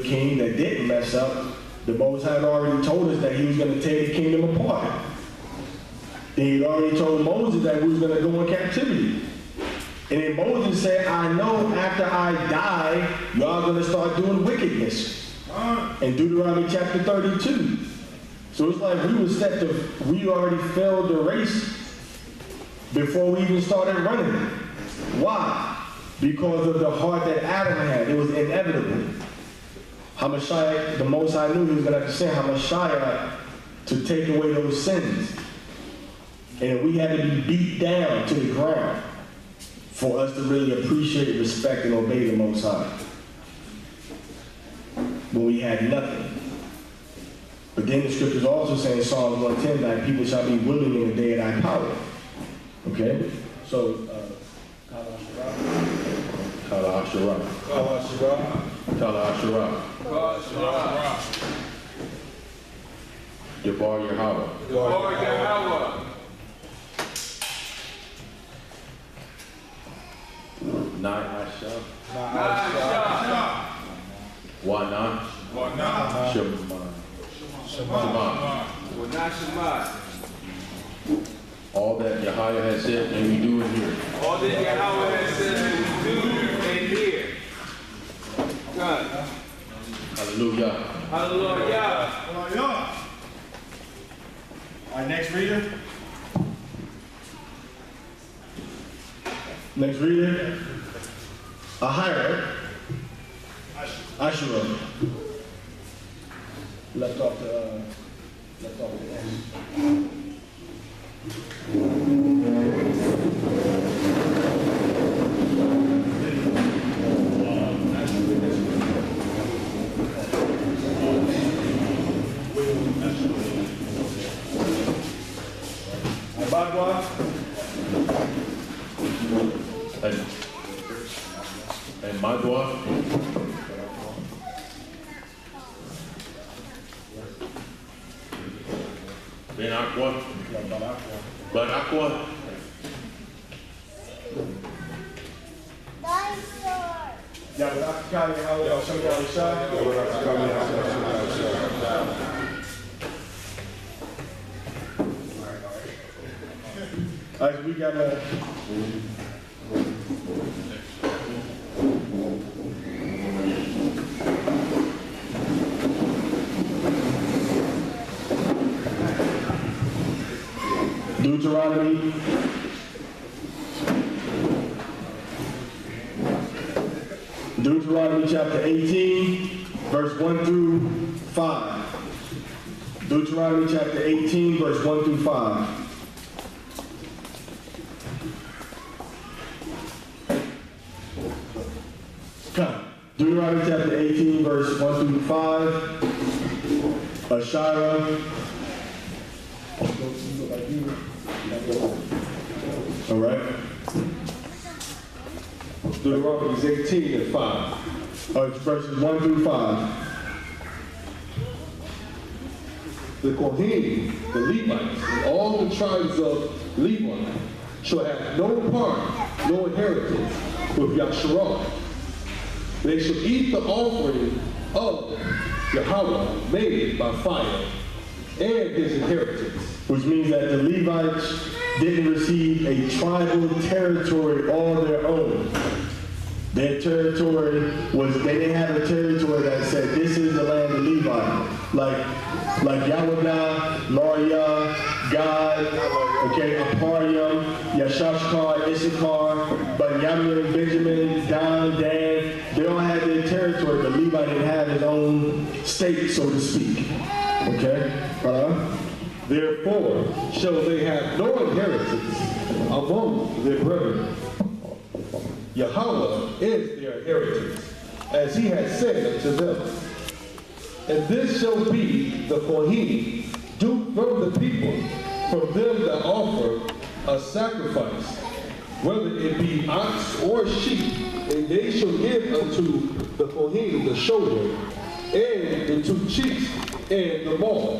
king that didn't mess up, the Most High had already told us that he was going to tear the kingdom apart. He had already told Moses that we was going to go in captivity. And then Moses said, I know after I die, y'all going to start doing wickedness. In Deuteronomy chapter 32. So it's like we already failed the race before we even started running. Why? Because of the heart that Adam had. It was inevitable. Hamashiach, the Most High knew he was going to have to send Hamashiach to take away those sins. And we had to be beat down to the ground for us to really appreciate, respect, and obey the Most High. When we had nothing. But then the scriptures also say in Psalms 110 that people shall be willing in the day of thy power. Okay? So, Kala Asherah. Kala Asherah. Kala Asherah. Kala Asherah. Debar Yahweh. Debar Yahweh. Na'asha. Na'asha. Wana. Wana. Shema. Shema. Shema. All that Yahweh has said and we do and hear. All that Yahweh has said and we do and hear. God. Hallelujah. Hallelujah. Hallelujah. All right, next reader. Next reader. Ahira. Asherah. Left off the end. And Madwa. Ben Aqua. Ben Aqua. Yeah, but I can how some guy shot. All right, we got a. Deuteronomy chapter 18, verse 1 through 5. Deuteronomy chapter 18, verse 1 through 5. Come. Deuteronomy chapter 18, verse 1 through 5. Ashira. All right. Deuteronomy 18 and 5. Verses 1 through 5. The Kohanim, the Levites, and all the tribes of Levi shall have no part, no inheritance with Yahshua. They shall eat the offering of Yahweh made by fire and his inheritance. Which means that the Levites didn't receive a tribal territory all their own. Their territory was, they didn't have a territory that said, this is the land of Levi. Like Yahweh, Loria, Gad, okay, Apariam, Yashashkar, Issachar, but Yamin, Benjamin, Dan, they all had their territory, but Levi didn't have his own state, so to speak. Okay? Therefore, shall they have no inheritance among their brethren. Yahweh is their inheritance, as he has said unto them. And this shall be the Kohanim due from the people, from them that offer a sacrifice, whether it be ox or sheep, and they shall give unto the Kohanim the shoulder, and the 2 cheeks, and the maw.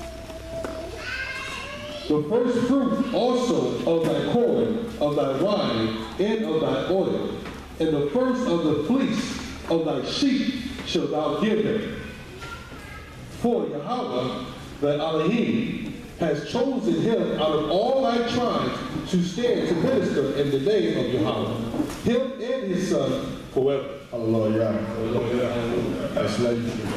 The first fruit also of thy corn, of thy wine, and of thy oil, and the first of the fleece of thy sheep, shalt thou give them. For Yahweh, the Elohim, has chosen him out of all thy tribes to stand to minister in the name of Yahweh, him and his son forever. Hallelujah. Hallelujah. That's legislative.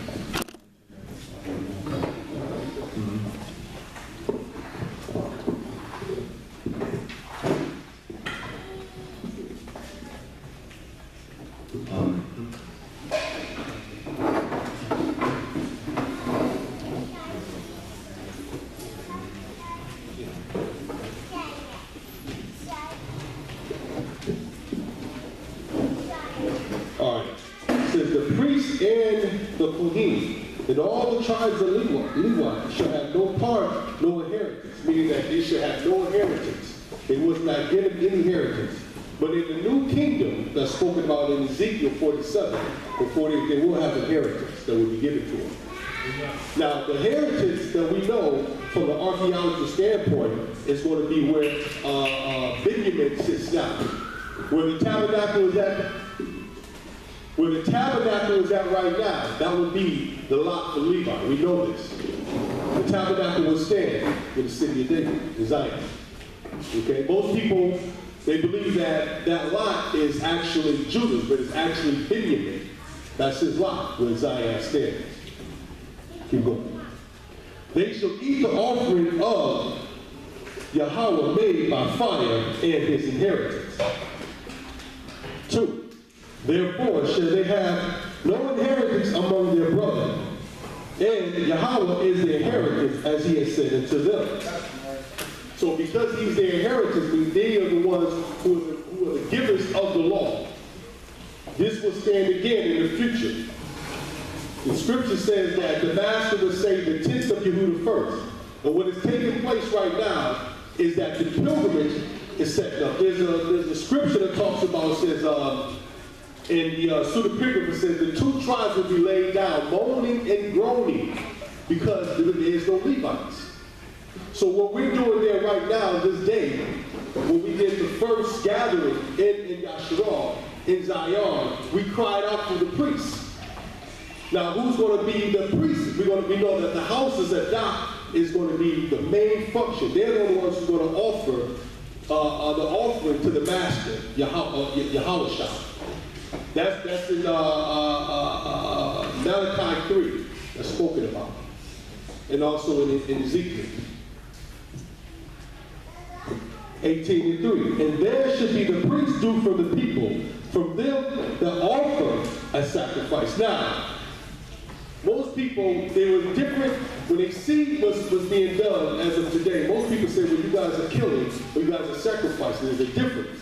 And all the tribes of Levi shall have no part, no inheritance, meaning that they shall have no inheritance. They was not given any inheritance. But in the new kingdom that's spoken about in Ezekiel 47, before they will have inheritance that will be given to them. Now, the inheritance that we know from the archaeological standpoint is going to be where Benjamin sits now. Where the tabernacle is at, right now, that would be the lot for Levi. We know this. The tabernacle will stand in the city of David, in Zion. Okay, most people, they believe that that lot is actually Judas, but it's actually Benjamin. That's his lot, where Zion stands. Keep going. They shall eat the offering of Yahweh made by fire and his inheritance. 2. Therefore shall they have no inheritance among their brethren, and Yahweh is their inheritance, as he has said unto them. So because he's their inheritance, they are the ones who are the givers of the law. This will stand again in the future. The scripture says that the master will say the 10th of Yehuda first. But what is taking place right now is that the pilgrimage is set up. There's a scripture that talks about, says, in the Pseudepigrapha says the 2 tribes will be laid down, moaning and groaning, because there is no Levites. So what we're doing there right now, this day, when we did the first gathering in Yasharah, in Zion, we cried out for the priests. Now, who's going to be the priests? We know that the house of Zadok is going to be the main function. They're the ones who are going to offer the offering to the master, Yahweh. That's in Malachi 3, that's spoken about. And also in Ezekiel 18:3. And there should be the priest due for the people, from them that offer a sacrifice. Now, most people, they were different when they see what's being done as of today. Most people say, well, you guys are killing, or you guys are sacrificing. There's a difference.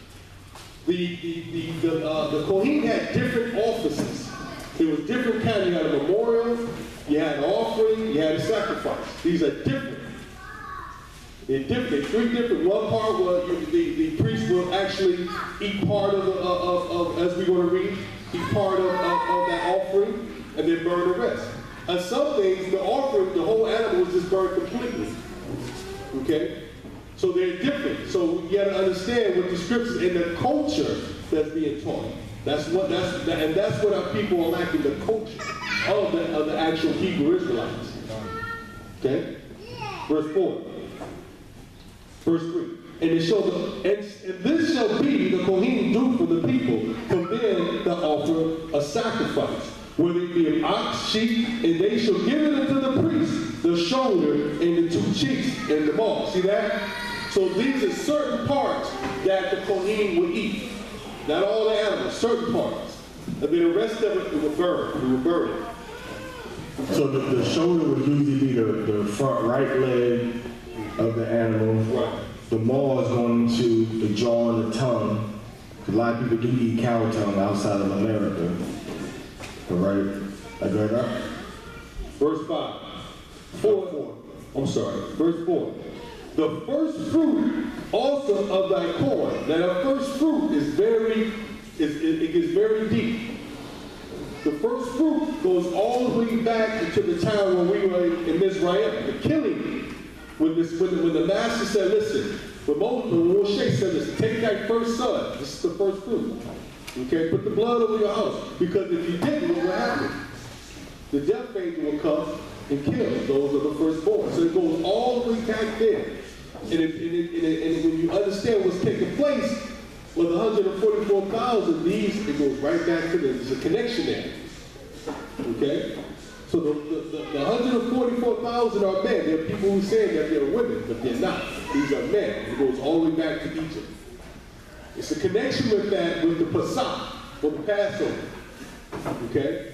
The Kohen had different offices. There was different kinds. You had a memorial, you had an offering, you had a sacrifice. These are different. They're different. They're 3 different. One part where the priest will actually eat part of as we're going to read, eat part of that offering, and then burn the rest. And some things, the offering, the whole animal is just burned completely. Okay? So they're different. So you got to understand what the scriptures and the culture that's being taught. That's what our people are lacking, the culture of the actual Hebrew Israelites. Okay? Verse 4. Verse 3. And it shall and this shall be the Kohen do for the people, from them that offer a sacrifice, whether it be an ox, sheep, and they shall give it unto the priest, the shoulder, and the 2 cheeks, and the maw. See that? So these are certain parts that the Kohen would eat. Not all the animals, certain parts. And then the rest of it will burn. We will burn it. So the shoulder would usually be the front right leg of the animal. Right. The maw is going to the jaw and the tongue. A lot of people do eat cow tongue outside of America. All right? I got that? Verse 5. 4. I'm sorry. Verse 4. The first fruit also of thy corn. Now the first fruit is it gets very deep. The first fruit goes all the way back into the time when we were in Mizraim, the killing. When the master said, listen, when Moshe said, listen, take thy first son. This is the first fruit. Okay, put the blood over your house. Because if you didn't, what would happen? The death angel will come and kill those of the firstborn. So it goes all the way back there. And when you understand what's taking place with 144,000, it goes right back to there's a connection there. Okay? So the 144,000 are men. There are people who say that they're women, but they're not. These are men. It goes all the way back to Egypt. It's a connection with that, with the Pesach, with the Passover. Okay?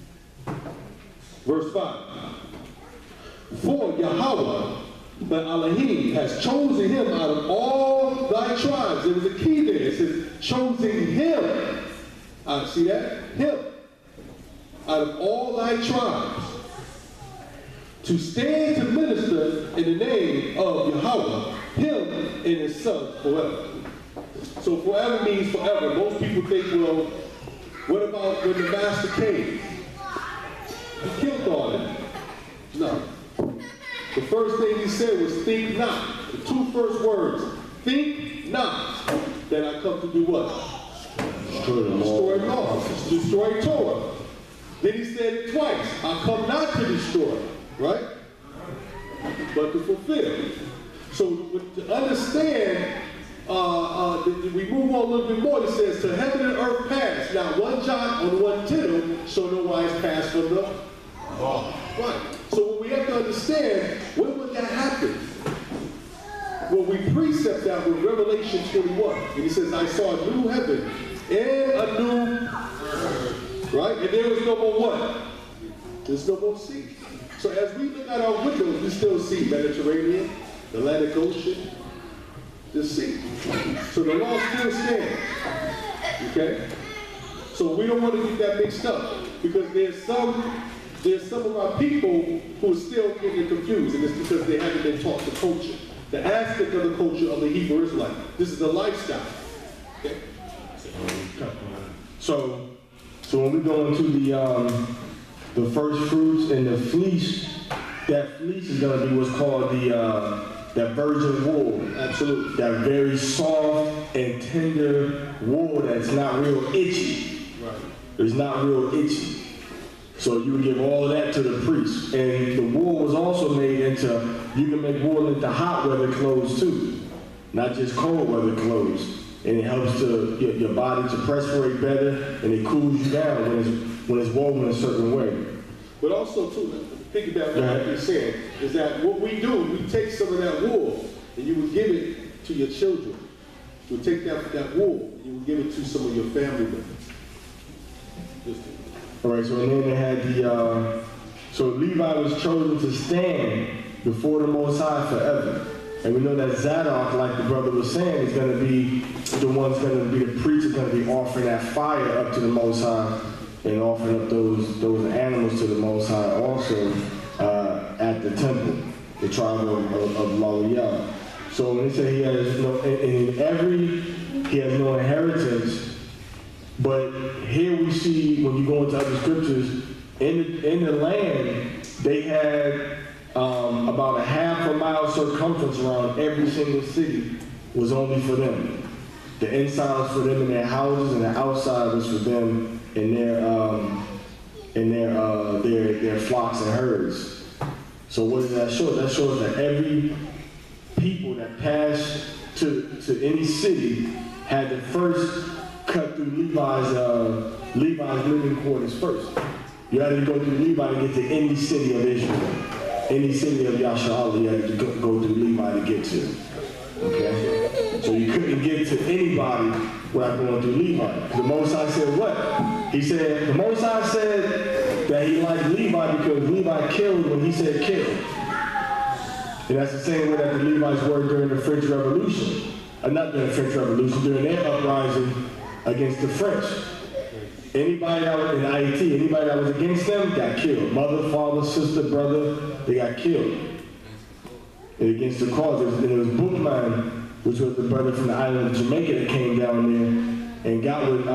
Verse 5. For Yahweh, the Elohim, has chosen him out of all thy tribes. There was a key there. It says, chosen him. See that? Him. Out of all thy tribes. To stand to minister in the name of Yahweh, him and his son forever. So forever means forever. Most people think, well, what about when the master came? He killed all of them. No. The first thing he said was, think not. The two first words, think not that I come to do what? Destroy law. Destroy Torah. Then he said it twice. I come not to destroy, right? But to fulfill. So to understand, we move on a little bit more. It says, to heaven and earth pass, not one jot or one tittle shall no wise pass from the law. Right. So what we have to understand, when would that happen? Well, we precept that with Revelation 21. And he says, I saw a new heaven and a new earth. Right? And there was no more what? There's no more sea. So as we look out our windows, we still see Mediterranean, the Atlantic Ocean, the sea. So the law still stands. Okay? So we don't want to get that mixed up. Because there's some of our people who are still getting confused, and it's because they haven't been taught the culture, the aspect of the culture of the Hebrew Israelite. This is the lifestyle. Okay? So when we go into the first fruits and the fleece, that fleece is going to be what's called that virgin wool. Absolutely. That very soft and tender wool that's not real itchy. Right. It's not real itchy. So you would give all of that to the priest. And the wool was also made into, you can make wool into hot weather clothes too, not just cold weather clothes. And it helps your body to perspirate better, and it cools you down when it's woven a certain way. But also too, piggyback on what you're saying, is that what we do, we take some of that wool, and you would give it to your children. You would take that wool, and you would give it to some of your family members. All right, so then they had so Levi was chosen to stand before the Most High forever. And we know that Zadok, like the brother was saying, is going to be the one's going to be the priest, is going to be offering that fire up to the Most High and offering up those animals to the Most High also at the temple, the tribe of Loyal. So when they say he has he has no inheritance. But here we see, when you go into other scriptures, in the land, they had about a half a mile circumference around every single city was only for them. The inside was for them in their houses, and the outside was for them in their flocks and herds. So what does that show? That shows that every people that passed to any city had to first cut through Levi's living quarters first. You had to go through Levi to get to any city of Israel. Any city of Yasharallah, you had to go through Levi to get to. Okay? So you couldn't get to anybody without going through Levi. The Most High said what? He said, the Most High said that he liked Levi because Levi killed when he said kill. And that's the same way that the Levites were during the French Revolution. Not during the French Revolution, during their uprising against the French. Anybody that was in IET, anybody that was against them got killed. Mother, father, sister, brother, they got killed. And against the cause. And it was Bookman, which was the brother from the island of Jamaica that came down there and got with,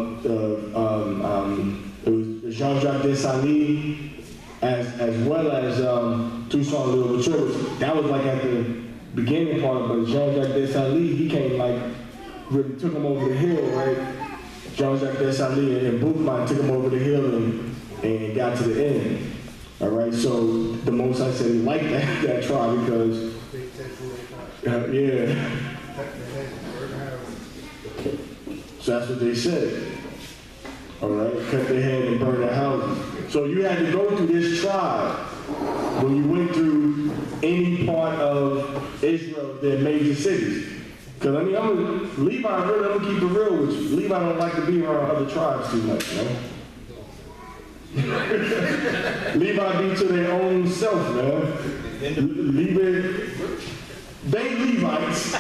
it was Jean-Jacques Dessalines, as well as Toussaint Louverture. That was like at the beginning part, but Jean-Jacques Dessalines, he came like, really took him over the hill, right? Jean-Jacques Dessalines and Boukman took him over the hill and got to the end. All right, so the Most High said he liked that tribe because, yeah. So that's what they said. All right, cut their head and burn their houses. So you had to go through this tribe when you went through any part of Israel, their major cities. Because I mean, Levi, I'm gonna keep it real with you. Levi don't like to be around other tribes too much, man. Levi be to their own self, man. They Levites.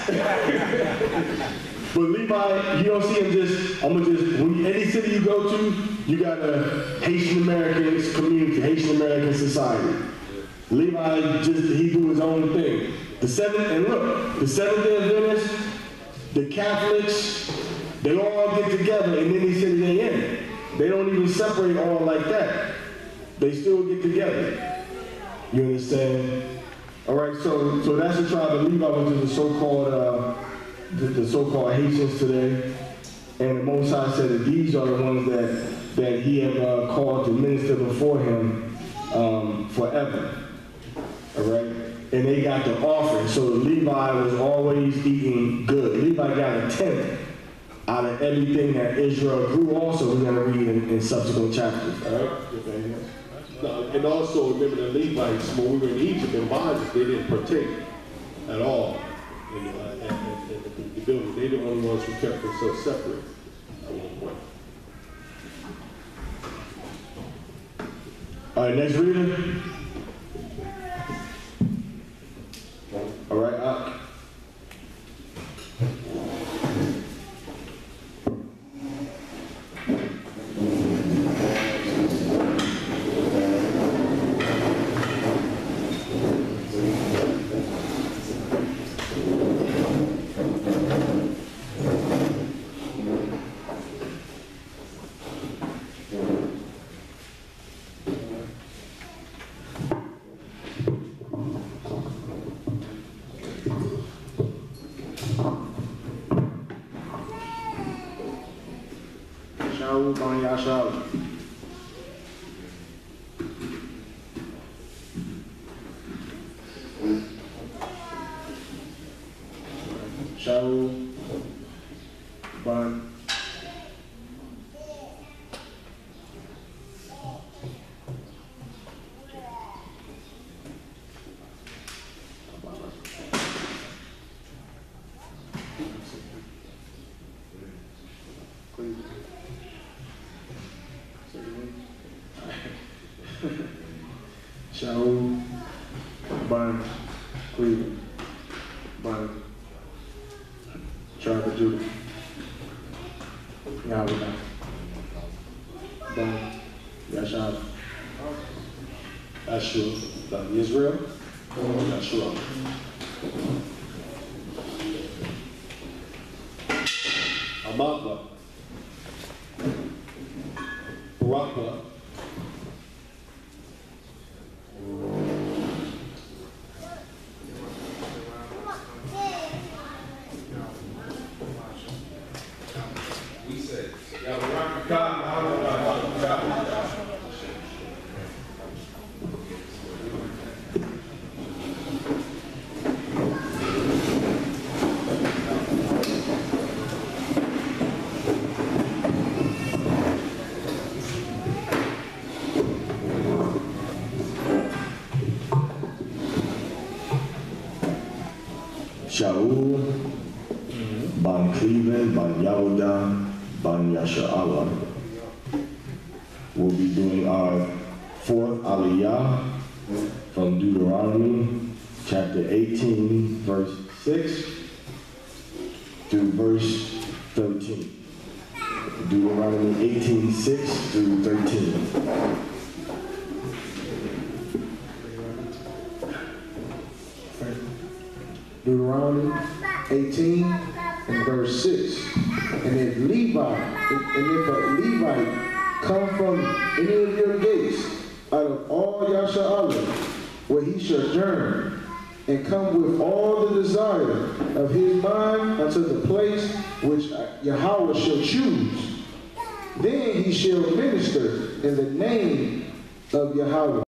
But Levi, you don't see him just, any city you go to, you got a Haitian American community, Haitian American society. Levi he do his own thing. The Seventh-day Adventists, the Catholics, they all get together in any city they in. They don't even separate all like that. They still get together. You understand? All right, so that's the tribe of Levi, which is the so-called Haitians today. And the Most High said that these are the ones that he had called to minister before him forever. All right? And they got the offering. So Levi was always eating good. Levi got a tenth out of everything that Israel grew. Also, we're going to read in subsequent chapters. All right? And also remember the Levites, when we were in Egypt and bondage, they didn't partake at all in the building. They're the only ones who kept themselves separate at one point. All right, next reader. All right, Bani Yashab. Shaul Ban. Shaul Ban Cleveland Ban Tribe of Judah Yahweh Ban Yashab Ashur, Israel, Ashur. Amapla, Barakla, Shaul Ban Cleveland Ban Yahuda Ban Yasha'ala. We'll be doing our fourth Aliyah from Deuteronomy chapter 18 verse 6 through verse 13. Deuteronomy 18:6 through 13. Deuteronomy 18 and verse 6. And if a Levite come from any of your gates out of all Yasha'ala, where he shall journey, and come with all the desire of his mind unto the place which Yahweh shall choose, then he shall minister in the name of Yahweh.